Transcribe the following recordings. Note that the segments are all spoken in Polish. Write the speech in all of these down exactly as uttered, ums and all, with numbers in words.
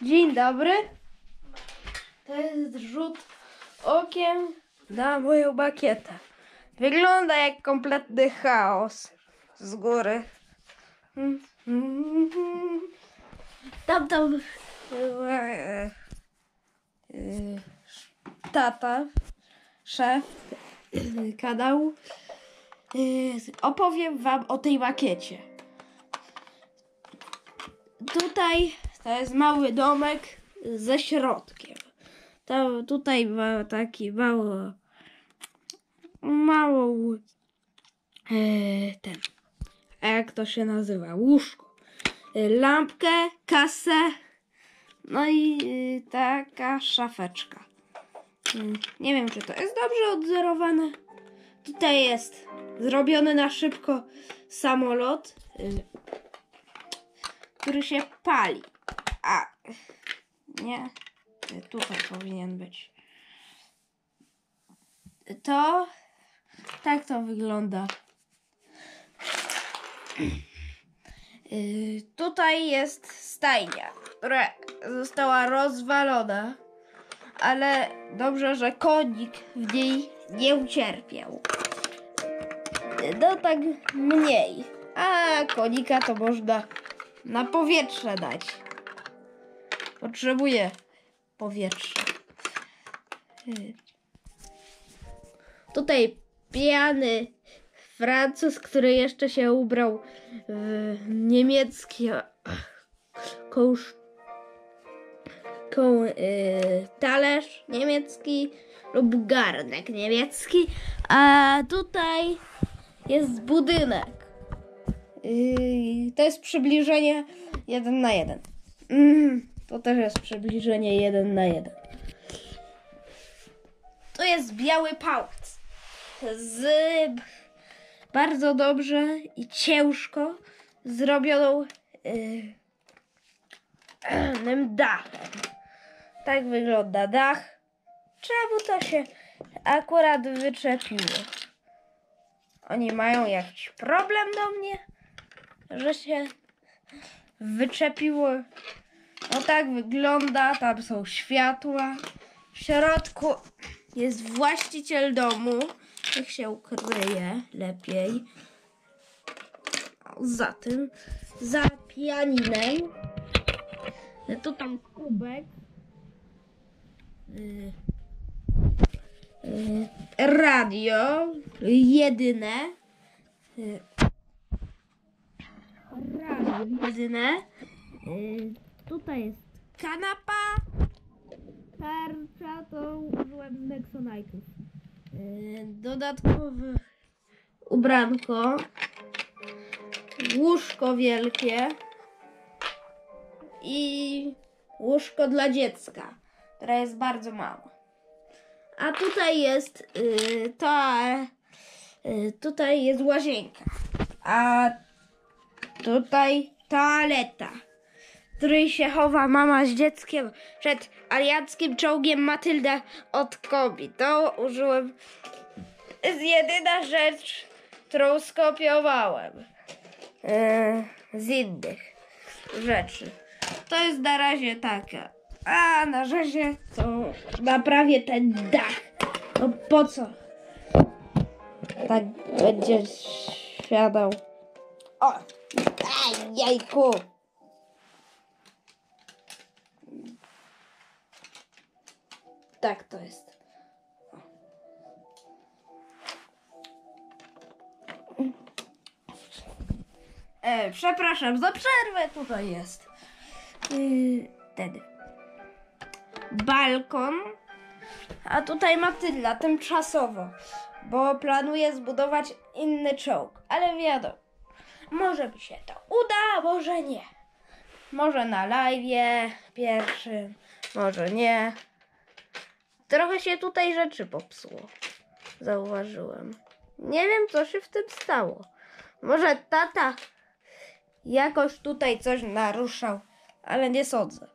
Dzień dobry. To jest rzut okiem na moją bakietę. Wygląda jak kompletny chaos z góry. Tam tam tata, szef kanału, opowiem wam o tej makiecie. Tutaj to jest mały domek ze środkiem. To, tutaj ma taki mało, małą, e, ten, a jak to się nazywa, łóżko, e, lampkę, kasę, no i e, taka szafeczka. E, nie wiem, czy to jest dobrze odzorowane. Tutaj jest zrobiony na szybko samolot, e, który się pali. A, nie, tutaj powinien być. To, tak to wygląda. Yy, tutaj jest stajnia, która została rozwalona, ale dobrze, że konik w niej nie ucierpiał. No tak mniej, a konika to można na powietrze dać. Potrzebuję powietrza. Tutaj pijany Francuz, który jeszcze się ubrał w niemiecki kosz, koł, y, talerz niemiecki lub garnek niemiecki, a tutaj jest budynek. Y, to jest przybliżenie jeden na jeden. Mm, to też jest przybliżenie jeden na jeden. To jest biały pałac z bardzo dobrze i ciężko zrobioną yy, dachem. Tak wygląda dach. Czemu to się akurat wyczepiło? Oni mają jakiś problem do mnie, że się wyczepiło. No tak wygląda, tam są światła. W środku jest właściciel domu. Niech się ukryje lepiej. Za tym, za pianinem. Tu tam kubek. Yy, yy, radio. Jedyne. Yy, radio jedyne. Yy, tutaj jest kanapa. Tarcza to użyłem Nexonite'ów. Yy, dodatkowe ubranko. Łóżko wielkie. I łóżko dla dziecka, które jest bardzo małe. A tutaj jest yy, to, yy, tutaj jest łazienka. A tutaj toaleta, w której się chowa mama z dzieckiem przed alianckim czołgiem Matylda od Kobi. To użyłem, jest jedyna rzecz, którą skopiowałem yy, z innych rzeczy. To jest na razie taka. A na razie to naprawię ten dach. No po co? Tak będzie siadał. O! Aj, jajku! Tak to jest. E, przepraszam za przerwę. Tutaj jest yy, ten balkon. A tutaj Matylda tymczasowo, bo planuje zbudować inny czołg. Ale wiadomo, może mi się to uda, może nie. Może na live'ie pierwszym, może nie. Trochę się tutaj rzeczy popsuło. Zauważyłem. Nie wiem, co się w tym stało. Może tata jakoś tutaj coś naruszał, ale nie sądzę.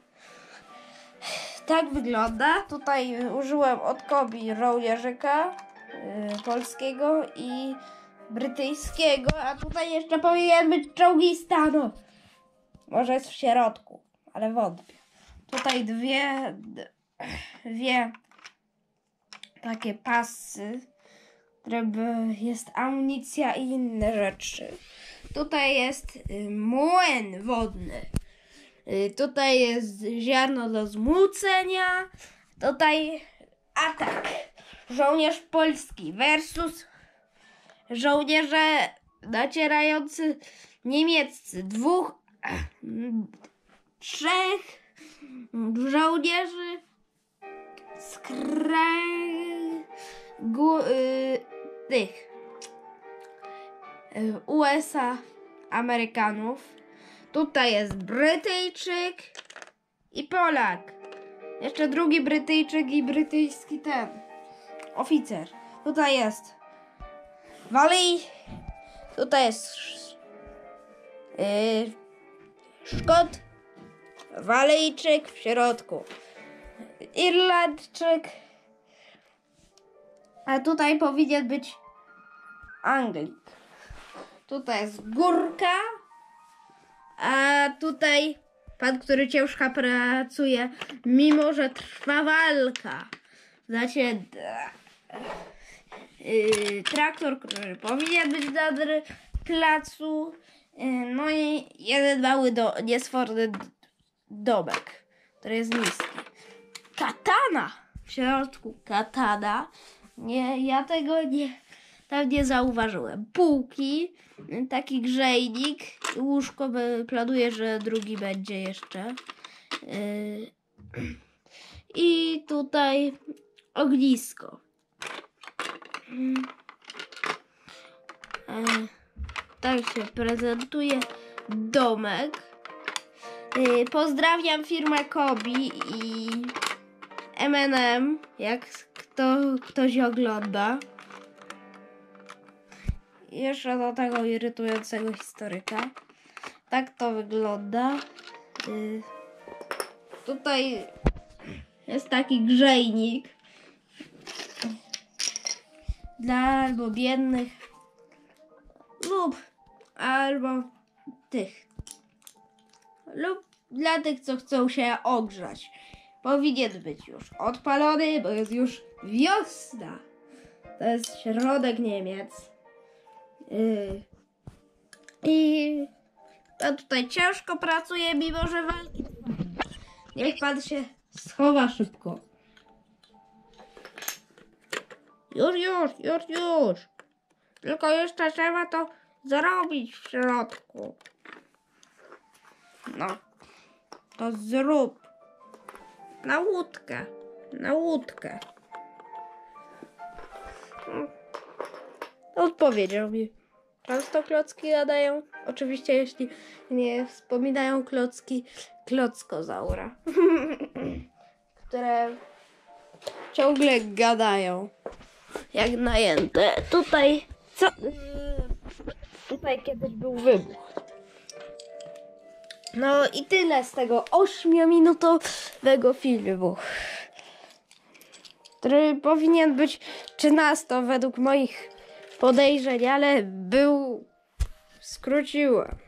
Tak wygląda. Tutaj użyłem od Kobi rołierzyka yy, polskiego i brytyjskiego, a tutaj jeszcze powinien być czołgista. No. Może jest w środku, ale wątpię. tutaj dwie, dwie takie pasy, które jest amunicja i inne rzeczy. Tutaj jest y, młyn wodny. Y, tutaj jest ziarno do zmucenia. Tutaj atak. Żołnierz polski versus żołnierze nacierający niemieccy. Dwóch, trzech żołnierzy z kraju y, tych y, U S A, Amerykanów. Tutaj jest Brytyjczyk i Polak. Jeszcze drugi Brytyjczyk i brytyjski ten oficer. Tutaj jest Walii. Tutaj jest yy, Szkot, Walijczyk w środku, Irlandczyk, a tutaj powinien być Anglik. Tutaj jest Górka, a tutaj pan, który ciężko pracuje, mimo że trwa walka. Znaczy yy, traktor, który powinien być na placu. Yy, no i jeden mały, do, niesforny domek, który jest niski. Katana! W środku katana. Nie, ja tego nie, tam nie zauważyłem. Półki, taki grzejnik, łóżko, planuję, że drugi będzie jeszcze. Yy, I tutaj ognisko. Yy, tak się prezentuje domek. Yy, pozdrawiam firmę Kobi i M and M, jak kto, ktoś ogląda. I jeszcze do tego irytującego historyka. Tak to wygląda. Yy, tutaj jest taki grzejnik dla albo biednych lub albo tych lub dla tych, co chcą się ogrzać. Powinien być już odpalony, bo jest już wiosna. To jest środek Niemiec. Yy. I pan tutaj ciężko pracuje, mimo że walki. Niech pan się schowa szybko. Już, już, już, już. Tylko jeszcze trzeba to zrobić w środku. No, to zrób. Na łódkę, na łódkę. Odpowiedział mi. Często klocki gadają. Oczywiście, jeśli nie wspominają klocki klockozaura, które ciągle gadają jak najęte. Tutaj co? Tutaj kiedyś był wybuch. No i tyle z tego ośmiominutowego filmu, który powinien być trzynasto według moich podejrzeń, ale był... skróciłem.